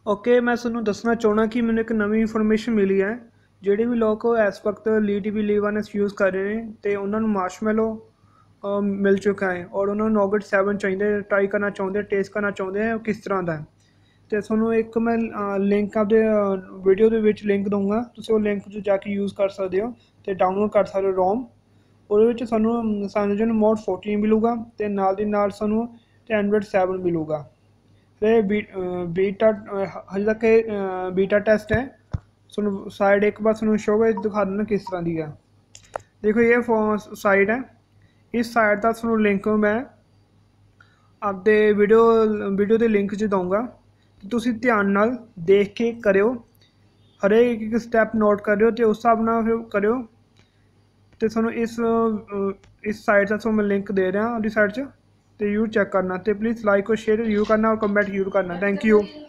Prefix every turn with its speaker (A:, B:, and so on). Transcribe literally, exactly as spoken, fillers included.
A: Okay मैं ਤੁਹਾਨੂੰ ਦੱਸਣਾ ਚਾਹੁੰਦਾ ਕਿ ਮੈਨੂੰ ਇੱਕ ਨਵੀਂ ਇਨਫੋਰਮੇਸ਼ਨ ਮਿਲੀ ਹੈ। ਜਿਹੜੇ ਵੀ ਲੋਕ ਇਸ ਵਕਤ ਲੀ ਟੀ ਵੀ ਲੀਵਾਨਸ ਯੂਜ਼ ਕਰ ਰਹੇ ਨੇ ਅਤੇ ਉਹਨਾਂ ਨੂੰ ਮਾਰਸ਼ਮੈਲੋ ਮਿਲ ਚੁੱਕਾ ਹੈ ਔਰ ਉਹਨਾਂ ਨੂੰ ਨੋਗਟ ਸੈਵਨ ਚਾਹੀਦੇ ਟਰਾਈ ਕਰਨਾ ਚਾਹੁੰਦੇ ਟੇਸਟ ਕਰਨਾ ਚਾਹੁੰਦੇ ਹੈ ਕਿਸ ਤਰ੍ਹਾਂ ਦਾ। ਅਤੇ ਤੁਹਾਨੂੰ ਇੱਕ ਮੈਂ ਲਿੰਕ ਆਪਦੇ ਵੀਡੀਓ ਦੇ ਵਿੱਚ ਲਿੰਕ ਦਊਂਗਾ, ਤੁਸੀਂ ਉਹ ਲਿੰਕ 'ਚ ਜਾ ਕੇ ਯੂਜ਼ ਕਰ ਸਕਦੇ ਹੋ ਅਤੇ ਡਾਊਨਲੋਡ ਕਰ ਸਕਦੇ ਹੋ ਰੋਮ। ਉਹਦੇ ਵਿੱਚ ਸਾਨੂੰ ਸਾਨੂੰ ਮੋਡ ਫੋਰਟੀਨ ਮਿਲੂਗਾ ਅਤੇ ਨਾਲ ਦੀ ਨਾਲ ਸਾਨੂੰ ਐਂਡਰੋਇਡ ਸੈਵਨ ਮਿਲੂਗਾ। ਤੇ ਬੀ ਬੀਟਾ ਹਜੇ तक बीटा टेस्ट है। सुनो साइड एक बार सुनो शो है दिखा देना किस तरह की है। देखो ये साइड है, इस साइड का सुनो लिंक मैं आपदे वीडियो वीडियो के लिंक च दूँगा, तुसी ध्यान नाल देख के करियो, हरेक एक स्टैप नोट करियो तो उस हिसाब नाल फिर करियो। तो सुनो इस इस साइड का मैं लिंक दे रहा उस साइड च तो यू चेक करना, तो प्लीज़ लाइक और शेयर यू करना और कमेंट यू करना। Thank you.